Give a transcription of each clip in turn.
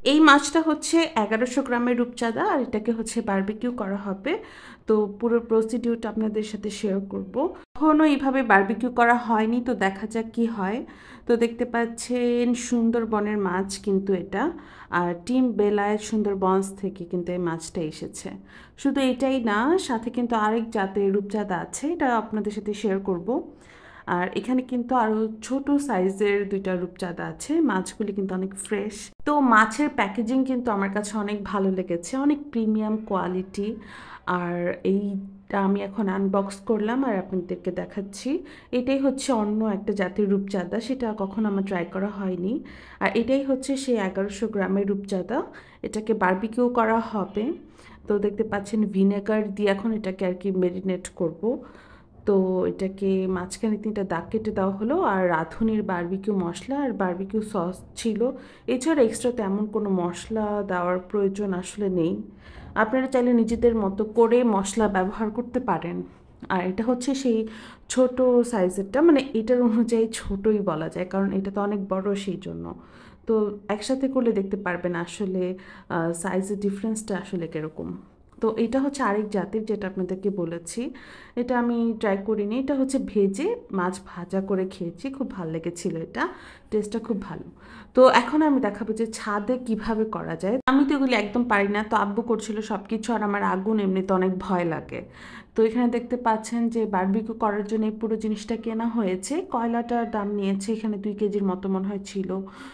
এই মাছটা হচ্ছে 1100 গ্রামের রূপচাঁদা, আর এটাকে হচ্ছে বারবিকিউ করা হবে। তো পুরো প্রসিডিউরটা আপনাদের সাথে শেয়ার করব। কখনো এইভাবে বারবিকিউ করা হয়নি, তো দেখা যাক কি হয়। তো দেখতে পাচ্ছেন সুন্দরবনের মাছ কিন্তু এটা, আর টিম বেলায়েত সুন্দরবনস থেকে কিন্তু এই মাছটা এসেছে। শুধু এটাই না, সাথে কিন্তু আরেক জাতের রূপচাঁদা আছে, এটা আপনাদের সাথে শেয়ার করব। আর এখানে কিন্তু আরও ছোট সাইজের দুইটা রূপচাঁদা আছে, মাছগুলি কিন্তু অনেক ফ্রেশ। তো মাছের প্যাকেজিং কিন্তু আমার কাছে অনেক ভালো লেগেছে, অনেক প্রিমিয়াম কোয়ালিটি। আর এইটা আমি এখন আনবক্স করলাম আর আপনাদেরকে দেখাচ্ছি। এটাই হচ্ছে অন্য একটা জাতের রূপচাঁদা, সেটা কখনো আমার ট্রাই করা হয়নি। আর এটাই হচ্ছে সেই 1100 গ্রামের রূপচাঁদা, এটাকে বারবিকিউ করা হবে। তো দেখতে পাচ্ছেন ভিনেগার দিয়ে এখন এটাকে আর কি মেরিনেট করব। তো এটাকে মাঝখানে 3টা দাগ কেটে দেওয়া হলো, আর রাঁধুনির বারবিকিউ মশলা আর বারবিকিউ সস ছিল। এছাড়া এক্সট্রা তেমন কোনো মশলা দেওয়ার প্রয়োজন আসলে নেই, আপনারা চাইলে নিজেদের মতো করে মশলা ব্যবহার করতে পারেন। আর এটা হচ্ছে সেই ছোট সাইজেরটা, মানে এটার অনুযায়ী ছোটই বলা যায়, কারণ এটা তো অনেক বড়, সেই জন্য। তো একসাথে করলে দেখতে পারবেন আসলে সাইজের ডিফারেন্সটা আসলে কীরকম। তো এটা হচ্ছে আরেক জাতের, যেটা আপনাদেরকে বলেছি। এটা আমি ট্রাই করিনি, এটা হচ্ছে ভেজে মাছ ভাজা করে খেয়েছি, খুব ভালো লেগেছিল, এটা টেস্টটা খুব ভালো। তো এখন আমি দেখাবো যে ছাদে কিভাবে করা যায়। আমি তো এগুলি একদম পারি না, তো আব্বু করছিল সব কিছু, আর আমার আগুন এমনিতে অনেক ভয় লাগে। তো এখানে দেখতে পাচ্ছেন যে বারবিকিউ করার জন্য এই পুরো জিনিসটা কেনা হয়েছে। কয়লাটার দাম নিয়েছে এখানে 2 কেজির মতো মনে হয় ছিল,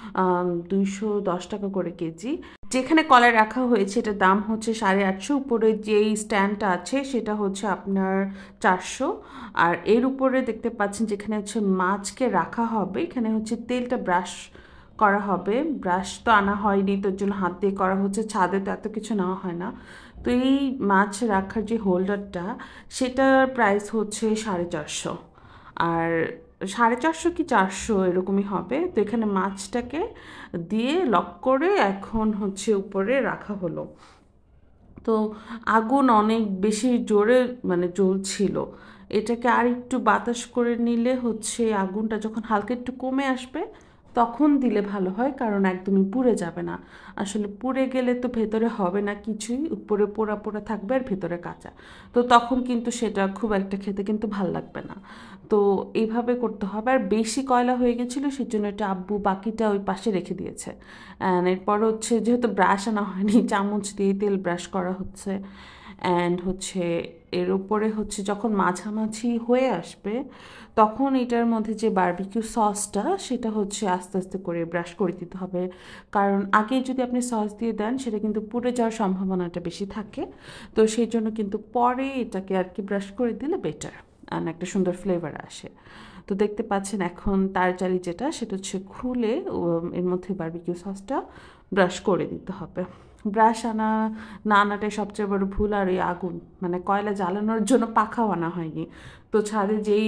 210 টাকা করে কেজি। যেখানে কলাই রাখা হয়েছে এটার দাম হচ্ছে 850। উপরে যেই স্ট্যান্ডটা আছে সেটা হচ্ছে আপনার 400। আর এর উপরে দেখতে পাচ্ছেন যেখানে হচ্ছে মাছকে রাখা হবে, এখানে হচ্ছে তেলটা ব্রাশ করা হবে। ব্রাশ তো আনা হয়নি, তোর জন্য হাত দিয়ে করা হচ্ছে, ছাদে তো এত কিছু নেওয়া হয় না। তো এই মাছ রাখার যে হোল্ডারটা, সেটার প্রাইস হচ্ছে 450। আর 450 কি 400 এরকমই হবে। তো এখানে মাছটাকে দিয়ে লক করে এখন হচ্ছে উপরে রাখা হলো। তো আগুন অনেক বেশি জোরে মানে জ্বলছিল, এটাকে আর একটু বাতাস করে নিলে হচ্ছে আগুনটা যখন হালকা একটু কমে আসবে তখন দিলে ভালো হয়, কারণ একদমই পুড়ে যাবে না। আসলে পুড়ে গেলে তো ভেতরে হবে না কিছুই, উপরে পোড়া পোড়া থাকবে আর ভেতরে কাঁচা। তো তখন কিন্তু সেটা খুব একটা খেতে কিন্তু ভাল লাগবে না। তো এইভাবে করতে হবে। আর বেশি কয়লা হয়ে গেছিলো, সেই জন্য এটা আব্বু বাকিটা ওই পাশে রেখে দিয়েছে। অ্যান্ড এরপর হচ্ছে যেহেতু ব্রাশ আনা হয়নি, চামচ দিয়ে তেল ব্রাশ করা হচ্ছে। অ্যান্ড হচ্ছে এর উপরে হচ্ছে যখন মাঝামাঝি হয়ে আসবে তখন এটার মধ্যে যে বারবিকিউ সসটা সেটা হচ্ছে আস্তে আস্তে করে ব্রাশ করে দিতে হবে, কারণ আগে যদি আপনি সস দিয়ে দেন সেটা কিন্তু পুড়ে যাওয়ার সম্ভাবনাটা বেশি থাকে। তো সেই জন্য কিন্তু পরে এটাকে আর কি ব্রাশ করে দিলে বেটার, আর একটা সুন্দর ফ্লেভার আসে। তো দেখতে পাচ্ছেন এখন তারজালি যেটা, সেটা হচ্ছে খুলে এর মধ্যে বারবিকিউ সসটা ব্রাশ করে দিতে হবে। ব্রাশ আনা না আনাটাই সবচেয়ে বড় ভুল। আর এই আগুন মানে কয়লা জ্বালানোর জন্য পাখাও আনা হয়নি, তো ছাদে যেই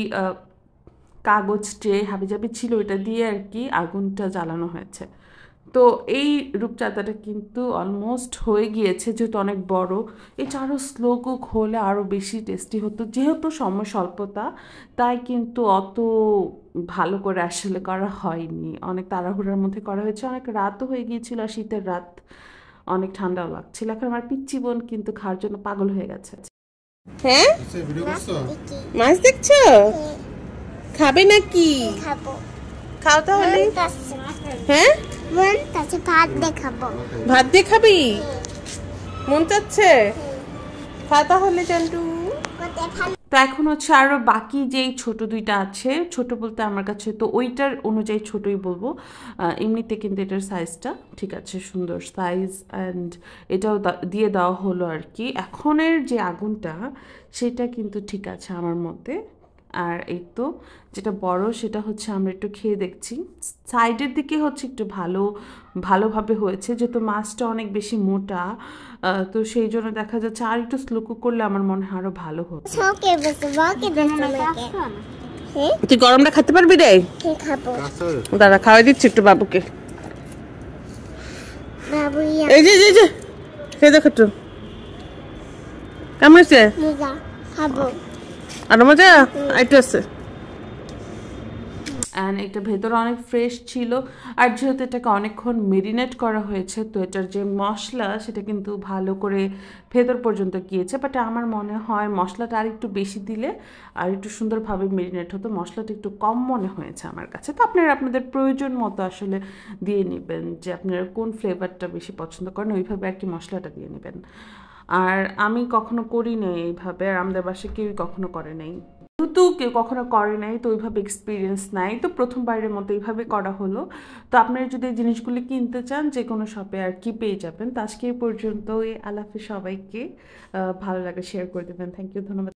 কাগজ ট্রে হাবিজাবি ছিল ওইটা দিয়ে আর কি আগুনটা জ্বালানো হয়েছে। তো এই রূপচাঁদাটা কিন্তু অলমোস্ট হয়ে গিয়েছে, যেহেতু অনেক বড়। এটা আরও স্লো কুক হলে আরও বেশি টেস্টি হতো, যেহেতু সময় স্বল্পতা তাই কিন্তু অত ভালো করে আসলে করা হয়নি, অনেক তাড়াহুড়ার মধ্যে করা হয়েছে, অনেক রাতও হয়ে গিয়েছিল, শীতের রাত, অনেক ঠান্ডাও লাগছিল। এখন আমার পিচ্চি বোন কিন্তু খাওয়ার জন্য পাগল হয়ে গেছে। হ্যাঁ, মাছ দেখছো? খাবে নাকি? খাও তাহলে। হ্যাঁ, ভাত দিয়ে খাবি? মন চাচ্ছে? খা তাহলে চান্টু। তো এখন হচ্ছে আরো বাকি যেই ছোট দুইটা আছে, ছোট বলতে আমার কাছে তো ওইটার অনুযায়ী ছোটই বলবো, এমনিতে কিন্তু এটার সাইজটা ঠিক আছে, সুন্দর সাইজ। অ্যান্ড এটাও দিয়ে দেওয়া হলো আর কি। এখনের যে আগুনটা সেটা কিন্তু ঠিক আছে আমার মতে। আর এই তো যেটা বড় সেটা হচ্ছে আমরা একটু খেয়ে দেখছি, সাইডের দিকে হচ্ছে একটু ভালোভাবে হয়েছে, যেহেতু মাছটা অনেক বেশি মোটা, তো সেই জন্য দেখা যাচ্ছে আর একটু স্লো কুক করলে আমার মনে হয় আরো ভালো হতো। তুই গরমটা খেতে পারবি রে? দাদা খাওয়াই দিচ্ছি একটু বাবুকে। এই যে খেয়ে দেখো একটু কেমন হয়েছে। আরো মজা একটু আছে। অ্যান্ড এটা ভেতরে অনেক ফ্রেশ ছিল। আর যেহেতু এটাকে অনেকক্ষণ মেরিনেট করা হয়েছে, তো এটার যে মশলা সেটা কিন্তু ভালো করে ভেতর পর্যন্ত গিয়েছে। বাট আমার মনে হয় মশলাটা আর একটু বেশি দিলে আর একটু সুন্দরভাবে মেরিনেট হতো। মশলাটা একটু কম মনে হয়েছে আমার কাছে। তো আপনারা আপনাদের প্রয়োজন মতো আসলে দিয়ে নেবেন, যে আপনারা কোন ফ্লেভারটা বেশি পছন্দ করেন ওইভাবে আর কি মশলাটা দিয়ে নেবেন। আর আমি কখনো করি নাই এইভাবে, আর আমাদের বাসায় কেউই কখনো করে নাই, যেহেতু কেউ কখনো করে নাই তো ওইভাবে এক্সপিরিয়েন্স নাই, তো প্রথমবারের মতো এইভাবে করা হলো। তো আপনারা যদি এই জিনিসগুলি কিনতে চান যে কোনো শপে আর কি পেয়ে যাবেন। তো আজকে এই পর্যন্তই। আল্লাহ হাফেজ সবাইকে। ভালো লাগে শেয়ার করে দেবেন। থ্যাংক ইউ, ধন্যবাদ।